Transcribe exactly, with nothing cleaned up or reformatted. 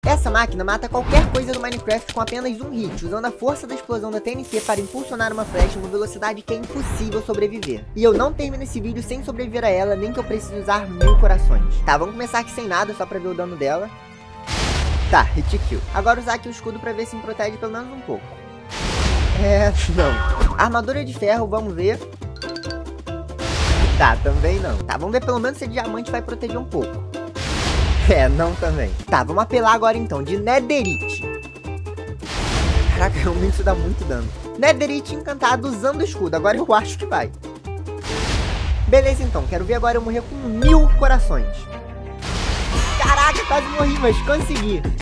Essa máquina mata qualquer coisa do Minecraft com apenas um hit, usando a força da explosão da T N T para impulsionar uma flecha uma velocidade que é impossível sobreviver. E eu não termino esse vídeo sem sobreviver a ela, nem que eu precise usar mil corações. Tá, vamos começar aqui sem nada, só pra ver o dano dela. Tá, hit kill. Agora usar aqui o escudo pra ver se me protege pelo menos um pouco. É, não. Armadura de ferro, vamos ver. Tá, também não. Tá, vamos ver pelo menos se a diamante vai proteger um pouco. É, não também. Tá, vamos apelar agora então, de Netherite. Caraca, realmente isso dá muito dano. Netherite encantado usando o escudo, agora eu acho que vai. Beleza então, quero ver agora eu morrer com mil corações. Caraca, quase morri, mas consegui.